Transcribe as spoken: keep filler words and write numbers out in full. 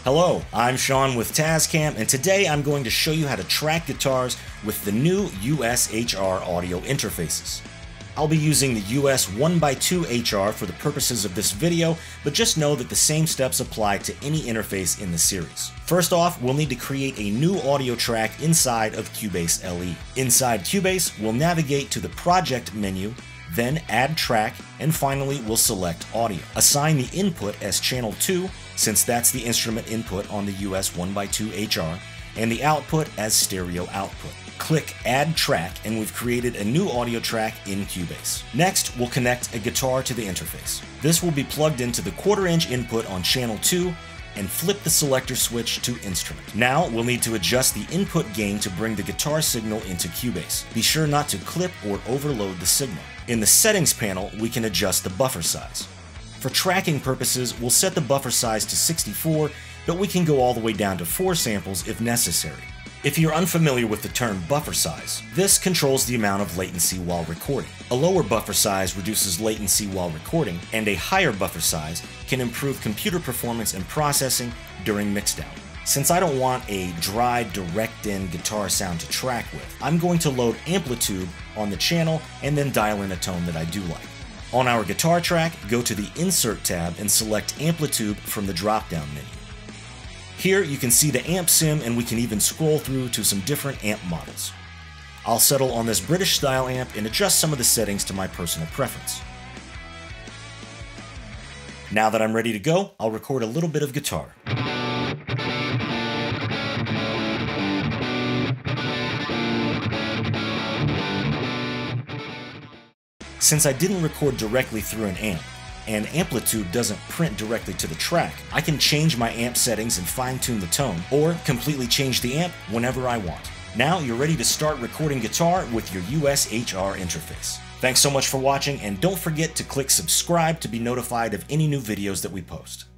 Hello, I'm Sean with TASCAM, and today I'm going to show you how to track guitars with the new U S H R audio interfaces. I'll be using the U S one by two H R for the purposes of this video, but just know that the same steps apply to any interface in the series. First off, we'll need to create a new audio track inside of Cubase L E. Inside Cubase, we'll navigate to the Project menu, then Add Track, and finally we'll select Audio. Assign the input as Channel two, since that's the instrument input on the U S one by two H R, and the output as Stereo Output. Click Add Track, and we've created a new audio track in Cubase. Next, we'll connect a guitar to the interface. This will be plugged into the quarter inch input on Channel two, and flip the selector switch to Instrument. Now, we'll need to adjust the input gain to bring the guitar signal into Cubase. Be sure not to clip or overload the signal. In the Settings panel, we can adjust the buffer size. For tracking purposes, we'll set the buffer size to sixty-four, but we can go all the way down to four samples if necessary. If you're unfamiliar with the term buffer size, this controls the amount of latency while recording. A lower buffer size reduces latency while recording, and a higher buffer size can improve computer performance and processing during mixdown. Since I don't want a dry, direct-in guitar sound to track with, I'm going to load Amplitude on the channel and then dial in a tone that I do like. On our guitar track, go to the Insert tab and select Amplitude from the drop-down menu. Here you can see the amp sim, and we can even scroll through to some different amp models. I'll settle on this British style amp and adjust some of the settings to my personal preference. Now that I'm ready to go, I'll record a little bit of guitar. Since I didn't record directly through an amp, and Amplitude doesn't print directly to the track, I can change my amp settings and fine-tune the tone, or completely change the amp whenever I want. Now you're ready to start recording guitar with your U S H R interface. Thanks so much for watching, and don't forget to click subscribe to be notified of any new videos that we post.